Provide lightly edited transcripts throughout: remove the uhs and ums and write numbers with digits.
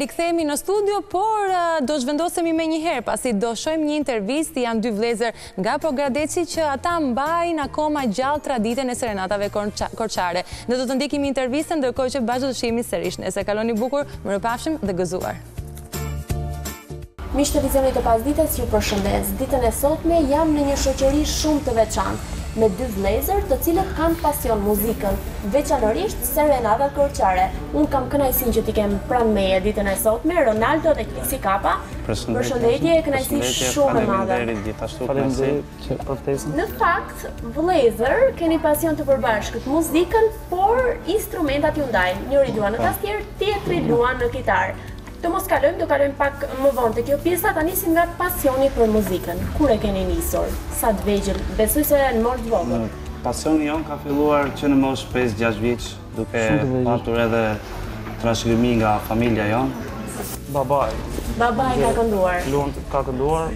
rikthehemi në studio, por do zhvendosemi me njëherë, pasi do shohim një intervistë, janë dy vlezër nga Pogradeci që ata mbajnë akoma gjallë traditën e serenatave korçare. Ne do të ndjekim intervistën, ndërkohë që bashkë do të shihemi sërish. Nëse kaloni bukur, mirupafshim dhe gëzuar. Miq televizionit të pasdites, ju përshëndes. Ditën e sotme jam në një shoqëri shumë të veçantë, me dy vlezër të cilët kanë pasion muzikën, veçanërisht serenatat korçare. Unë kam kënaqësinë që t'i kem pranë meje ditën e sotme, Ronaldo dhe Klisi Kapa. Përshëndetje, kënaqësi shumë e madhe. Faleminderit për ftesën. Në fakt, vlezër keni pasion të përbashkët muzikën, por instrumentat ju ndajnë. Njëri luan në tastier, tjetri luan në kitar. Do mos kalojmë, do kalojmë pak më vonë te kjo pjesa, ta nisim nga pasioni për muzikën. Kur e keni nisur? Sa të vegjël? Besoj se në moshë të vogël. Pasioni jon ka filluar që në moshë 5-6 vjeç, duke patur edhe trashëgimi nga familja jon. Babai ka kënduar. Luan ka kënduar.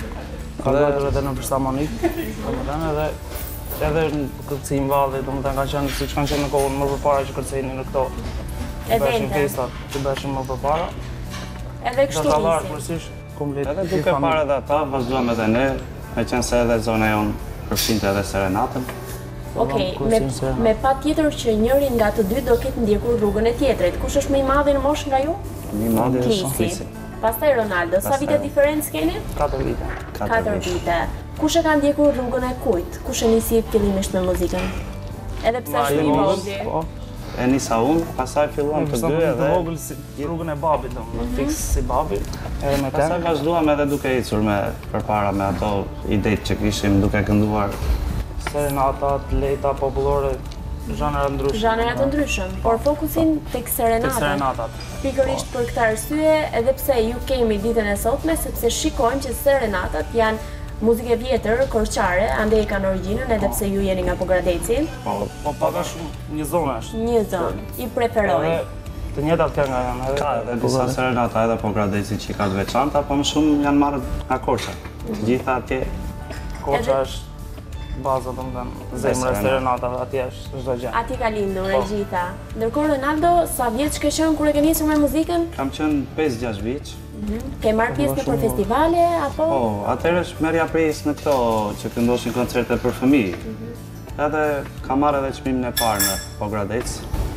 Ka luajtur edhe në filharmonik, domethënë edhe në kërcim valli, domethënë kanë qenë siç kanë qenë në kohën më përpara që kërcenin në këto. Bëshin festat që bëshin më përpara. Edhe kështu nisi. Edhe duke parë edhe ata, vazhduam edhe ne, me qenë se edhe zona jonë përfshinte edhe serenatën. Okej, me pa tjetër që njërin nga të dy do ketë ndjekur rrugën e tjetrit. Kush është më i madhi në moshë nga ju? Më i madhi është Klisi. Pastaj Ronaldo, sa vite diferencë keni? 4 vite. 4 vite. Kush e ka ndjekur rrugën e kujt? Kush e nisi fillimisht me muzikën? Edhe pse është i vogël. E nisa unë, pasaj filluam të dy edhe... vogël si rrugën e babit, fiks si babi. Pasaj vazhduam edhe duke ecur përpara me ato idejt që kishim duke kënduar. Serenatat, leta, popullore, zhanëra ndryshme. Zhanëra të ndryshëm, por fokusin tek serenatat. Pikërisht për këtë arsye, edhe pse ju kemi ditën e sotme, sepse shikojmë që serenatat janë muzikë vjetër, korçare, ande i kanë origjinën, edhe pse ju jeni nga Pogradeci. Po paka shumë një zonë është. Një zonë, i preferoj. Të njëjtat kënga janë edhe. Ka edhe disa serenata edhe Pogradeci që ka të veçanta, po më shumë janë marrë nga Korça. Të gjitha atje. Korça është baza, domethënë, zemra e serenatave, atje është çdo gjë. Atje ka lindur e gjitha. Ndërkohë Ronaldo, sa vjeç ke qenë kur e ke nisur me muzikën? Kam qenë 5-6 vjeç. Ke marrë pjesë në festivale, apo? Po, atëherë merja pjesë në këto që këndoshin koncerte për fëmijë. Edhe kam marrë edhe çmimin e parë në Pogradec.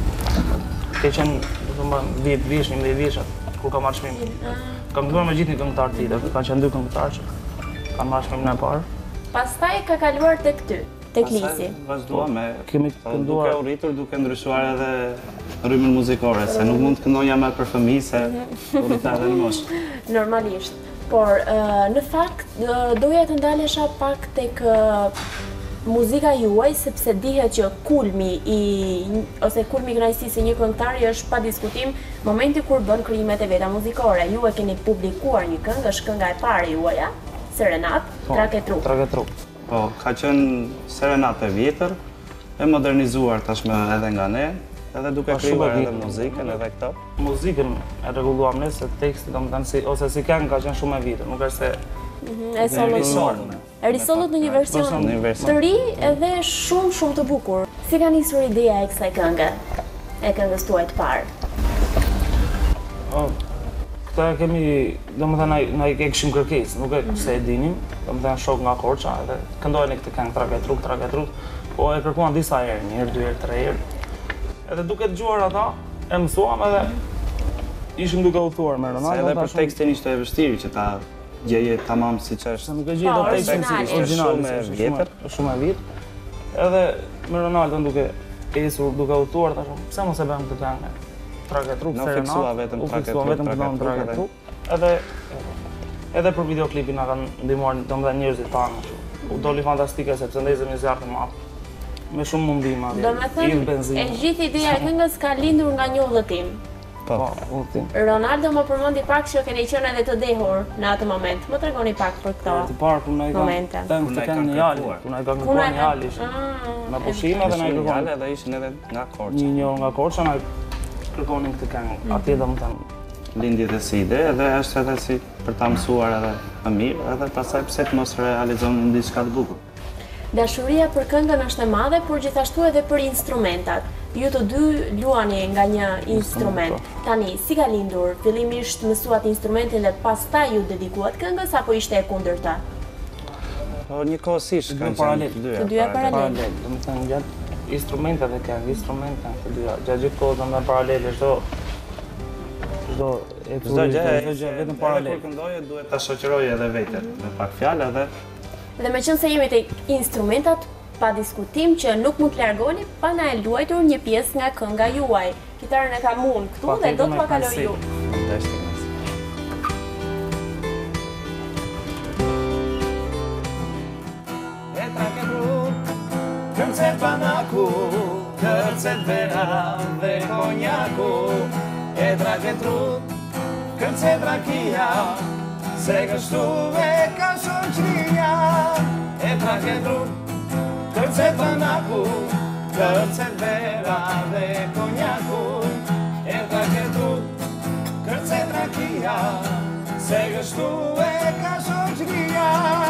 Ke qenë, domethënë, 10 vjeç, 11 vjeç kur kam marrë çmimin. Kam kënduar me gjithë një këngëtar tjetër, kanë qenë 2 këngëtarë që kanë marrë çmimin e parë. Pastaj ka kaluar tek ty, tek Klisi. Vazhduam me kënduar, duke u rritur, duke ndryshuar edhe rrymën muzikore, se nuk mund të këndonja më për fëmijë, se u rrita edhe në moshë. Normalisht. Por, në fakt, doja të ndalesha pak tek muzika juaj, sepse dihet që kulmi i kënaqësisë së një këngëtari është pa diskutim momenti kur bën krijimet e veta muzikore. Ju e keni publikuar një këngë, është kënga e parë juaja, Serenat, Trak e Trup. Po, ka qenë serenat e vjetër, e modernizuar tashmë edhe nga ne, edhe duke krijuar edhe muzikën edhe këto. Muzikën e rregulluam ne, se teksti domethënë ose si këngë ka qenë shumë e vjetër, nuk është se e sollot. E risollot në një version të ri edhe shumë të bukur. Si ka nisur ideja e kësaj këngë? E këngës tuaj të parë? Këta kemi, domethënë, na i kishim kërkesë, nuk e se e dinim, domethënë shok nga Korça, edhe këndojnë këtë këngë Trak e Trup, po e kërkuan disa herë, 1 herë, 2 herë, 3 herë. Edhe duke dëgjuar ata, e mësuam edhe ishim duke u thuar me Ronaldo. Se edhe për tekstin ishte e vështirë që ta gjeje tamam siç është. Se nuk e gjej dot tekstin origjinal, shumë e vjetër. Edhe me Ronaldo duke ecur, duke u thuar tash, pse mos e bëjmë këtë këngë? Trak e Trup, Serenat, u fiksua vetëm Trak e Trup. Edhe për videoklipin na kanë ndihmuar domethënë njerëzit tanë. U doli fantastike sepse ndezëm një zjarr të madh. Me shumë mundim atje. Domethënë, e gjithë ideja e këngës ka lindur nga një udhëtim. Po, udhëtim. Ronaldo më përmendi pak që keni qenë edhe të dehur në atë moment. Më tregoni pak për këto. Të parë kur na i kanë në Jali, kur na i kanë kërkuar në Jali. Na pushim edhe na i kërkuan edhe ishin edhe nga Korça. Një nga Korça na kërkonin këtë këngë. Atje domethënë lindjet e si ide, edhe është edhe si për ta mësuar edhe më mirë, edhe pastaj pse të mos realizon diçka të bukur. Dashuria për këngën është e madhe, por gjithashtu edhe për instrumentat. ju të dy luani nga një instrument. Tani, si ka lindur? Fillimisht mësuat instrumentin dhe pastaj ju dedikuat këngës apo ishte e kundërta? Një kohësisht kanë qenë të dyja paralel. Do të thënë gjatë instrumentet dhe këngë, instrumentet të dyja. Gjatë gjithë kohës domethënë paralele çdo gjë vetëm paralel. Kur këndoje duhet ta shoqëroje edhe veten me pak fjalë edhe. Dhe meqense jemi tek instrumentat, pa diskutim që nuk mund të largoni pa na e luajtur një pjesë nga kënga juaj. Kitarën e kam unë këtu dhe do t'ua kaloj ju. Kërcet banaku, kërcet vera dhe konjaku, e draketrut, kërcet rakia, se kështu e ka shoqëria. E draketrut, kërcet banaku, kërcet vera dhe konjaku, e draketrut, kërcet rakia, se kështu e ka shoqëria.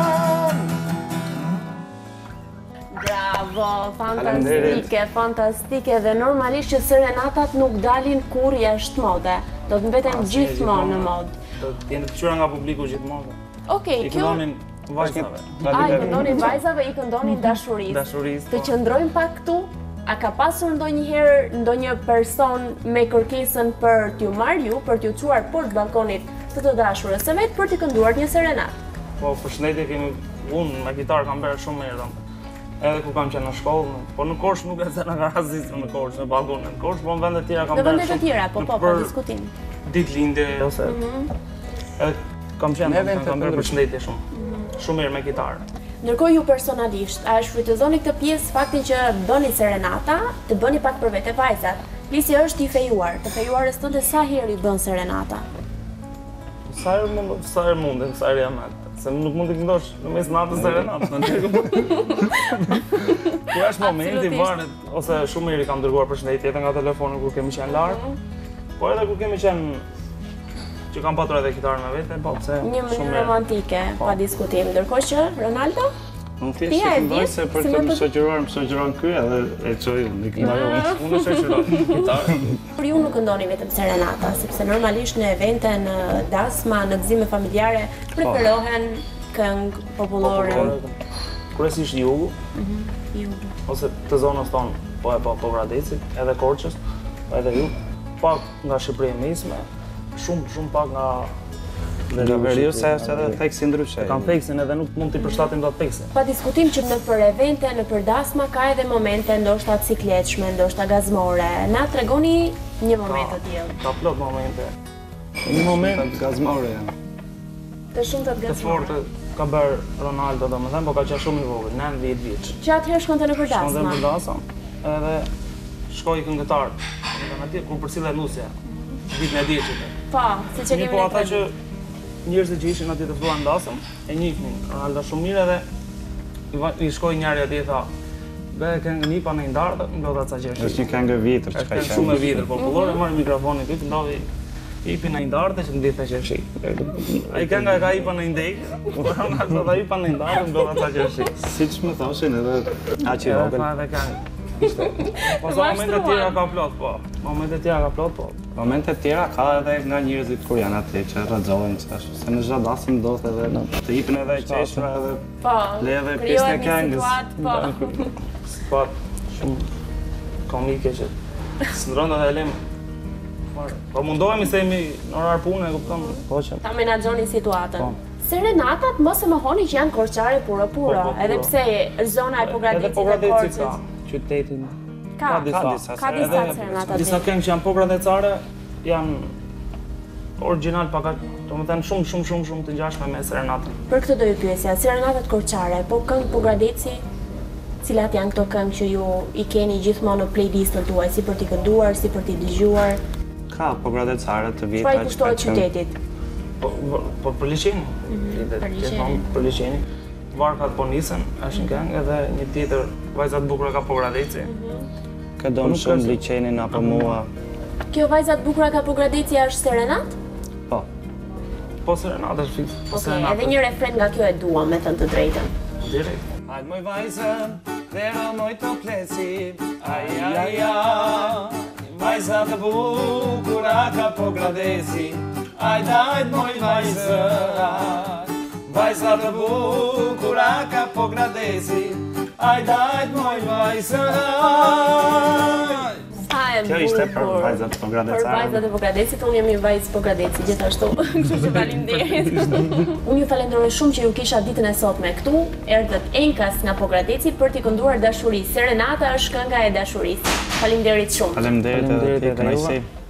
Bravo, fantastike, fantastike dhe normalisht që serenatat nuk dalin kur jashtë mode. Do të mbeten gjithmonë në mod. Do të jenë të qyra nga publiku gjithmonë. Okej, I kjo... këndonin vajzave. I këndonin vajzave, i këndonin dashurisë. Të qëndrojmë pak këtu, a ka pasur ndonjëherë ndonjë person me kërkesën për t'ju marrë ju, për t'ju çuar poshtë balkonit të dashurës së vet për t'i kënduar një serenat? Po, përshëndetje kemi unë me gitarë kam bërë shumë mirë. Edhe ku kam qenë në shkollë, po në Korçë nuk e se në garazisë në Korçë, në balkonë në Korçë, po në vendet tjera kam bërë shumë. Në vendet tjera, po, diskutim. Ditëlindje, ose... Edhe kam qenë, kam bërë përshëndetje shumë. Shumë mirë me gitarë. Ndërkohë ju personalisht, a e shfrytëzoni këtë pjesë faktin që bëni serenata, të bëni pak për vete vajzat? Lisi është i fejuar, të fejuarës tënde sa herë i bën serenata? Sa herë mundin, sa herë jam atë. Se nuk mund të këndosh në mes natës serenatë, në tërë. Ku është momenti, varet, ose shumë mirë i kam dërguar përshëndetje edhe nga telefoni kur kemi qenë larg, po edhe kur kemi qenë që kam patur edhe kitarën me vete, po pse një mënyrë romantike, pa diskutim. Ndërkohë që Ronaldo? Unë thjesht të këndoj se për të më shoqëruar ky edhe e çoj në kitarë. Unë shoqëroj kitarë. Por ju nuk këndoni vetëm serenata, sepse normalisht në evente, në dasma, në gëzime familjare, preferohen këngë popullore. Kryesisht jugu, ose të zonës tonë, po Vradecit, edhe Korçës, edhe ju, pak nga Shqipëria e Mesme, shumë pak nga Nga veriu se është edhe theksin ndryshe. Kam theksin edhe nuk mund t'i përshtatim dot theksin. Pa diskutim që në për evente, në për dasma ka edhe momente ndoshta cikletshme, ndoshta gazmore. Na tregoni një moment të tillë. Ka plot momente. Një moment gazmore janë. Të shumta të Të fortë ka bërë Ronaldo domethënë, po ka qenë shumë i vogël, 9-10 vjeç. Që atëherë shkonte në për dasma. Shkonte në për dasma, edhe shkoi këngëtar. Domethënë atje kur përcillet nusja. Ditën e diçit. Po, siç e kemi po ata që njerëzit që ishin atje të filluan dasëm, e njihnin Ronaldo shumë mirë edhe i shkoi njëri atje e tha, "Be këngë nipa në ndarë, ndodha ca gjë." Është një këngë vjetër që ka qenë. Është shumë e vjetër, popullore, marr mikrofonin këtu, ndodhi ipi në ndarë që ndihte që shi. Ai kënga ka ipa në ndej, Ronaldo dha ipa në ndarë, ndodha ca gjë shi. Siç më thoshin edhe aq i vogël. Edhe këngë. Po momente tjera ka plot, po. Momente tjera ka plot, po. Momente tjera ka edhe nga njerëzit kur janë atje që rrëzohen çash. Se në çdo dasëm ndodh edhe të hipin edhe qeshra edhe le edhe pjesën e këngës. Po, shumë komike që s'ndron edhe lem. Po mundohemi se jemi në orar pune, kupton? Po që ta menaxhoni situatën. Serenatat mos e mohoni që janë korçare puro, edhe pse zona e Pogradecit e Korçës. Qytetin. Ka disa serenata. Disa këngë që janë pogradecare janë origjinal pak, domethënë shumë të ngjashme me serenatën. Për këtë do ju pyesja, serenatat korçare, po këngë Pogradeci, cilat janë këto këngë që ju i keni gjithmonë në playlistën tuaj, si për t'i kënduar, si për t'i dëgjuar? Ka pogradecare të vjetra. Çfarë i kushtohet qytetit? Po për liçenin. Për liçenin. Varkat po nisen, është një këngë, edhe një tjetër Vajzat bukura ka Pogradeci. Ka donë shumë liçenin apo mua. Kjo Vajzat bukura ka Pogradeci është serenat? Po. Po serenat është fiks. Okej, edhe një refren nga kjo e dua, me thënë të drejtën. Direkt. Hajde moj vajzë, Vero noi të pleci, aja, vajza të bukur, ka po gradeci, ajt moj vajzë, vajza të bukur, ka po gradeci, ajt moj vajzë. Kjo ishte për vajzat po gradecare. Për vajzat e po gradecit, unë jam një vajzë po gradeci, gjithashtu, kështu që faleminderit. Unë ju falenderoj shumë që ju kisha ditën e sotme këtu, erdhët Enkas nga po gradeci për t'i kënduar dashurisë. Serenata është kënga e dashurisë. Faleminderit shumë. Faleminderit edhe ti, kënaqësi.